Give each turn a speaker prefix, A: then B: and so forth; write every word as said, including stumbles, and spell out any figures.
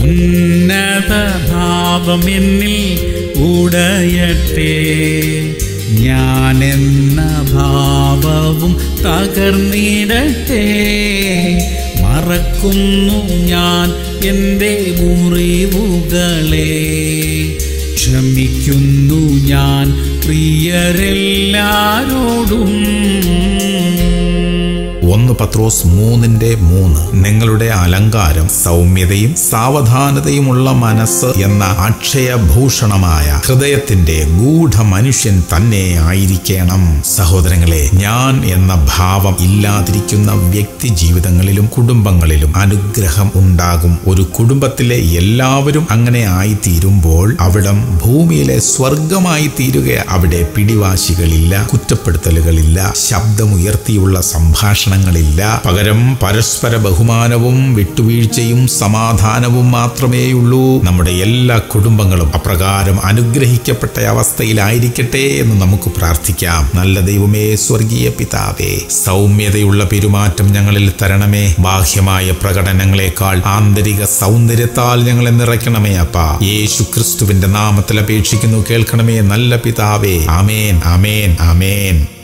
A: ഉന്നത ഭാവം എന്നിൽ ഉടയട്ടെ. ഞാനെന്ന ഭാവവും തകർന്നിടട്ടെ. മറക്കുന്നു ഞാൻ എൻ്റെ മുറിവുകളെ. ക്ഷമിക്കുന്നു ഞാൻ പ്രിയരെല്ലാരോടും.
B: ഒന്ന് പത്രോസ് മൂന്നിന്റെ മൂന്ന്. നിങ്ങളുടെ അലങ്കാരം സൗമ്യതയും സാവധാനതയുമുള്ള മനസ്സ് എന്ന അക്ഷയഭൂഷണമായ ഹൃദയത്തിന്റെ ഗൂഢ മനുഷ്യൻ തന്നെ ആയിരിക്കണം. സഹോദരങ്ങളെ, ഞാൻ എന്ന ഭാവം ഇല്ലാതിരിക്കുന്ന വ്യക്തി ജീവിതങ്ങളിലും കുടുംബങ്ങളിലും അനുഗ്രഹം ഉണ്ടാകും. ഒരു കുടുംബത്തിലെ എല്ലാവരും അങ്ങനെ ആയിത്തീരുമ്പോൾ അവിടം ഭൂമിയിലെ സ്വർഗമായി തീരുക. അവിടെ പിടിവാശികളില്ല, കുറ്റപ്പെടുത്തലുകളില്ല, ശബ്ദമുയർത്തിയുള്ള സംഭാഷണങ്ങൾ ില്ല. പകരം പരസ്പര ബഹുമാനവും വിട്ടുവീഴ്ചയും സമാധാനവും മാത്രമേയുള്ളൂ. നമ്മുടെ എല്ലാ കുടുംബങ്ങളും അപ്രകാരം അനുഗ്രഹിക്കപ്പെട്ട അവസ്ഥയിലായിരിക്കട്ടെ എന്ന് നമുക്ക് പ്രാർത്ഥിക്കാം. നല്ല ദൈവമേ, സ്വർഗീയ പിതാവേ, സൗമ്യതയുള്ള പെരുമാറ്റം ഞങ്ങളിൽ തരണമേ. ബാഹ്യമായ പ്രകടനങ്ങളെക്കാൾ ആന്തരിക സൗന്ദര്യത്താൽ ഞങ്ങളെ നിറയ്ക്കണമേ അപ്പാ. യേശു ക്രിസ്തുവിന്റെ നാമത്തിൽ അപേക്ഷിക്കുന്നു, കേൾക്കണമേ നല്ല പിതാവേ. ആമേൻ, ആമേൻ, ആമേൻ.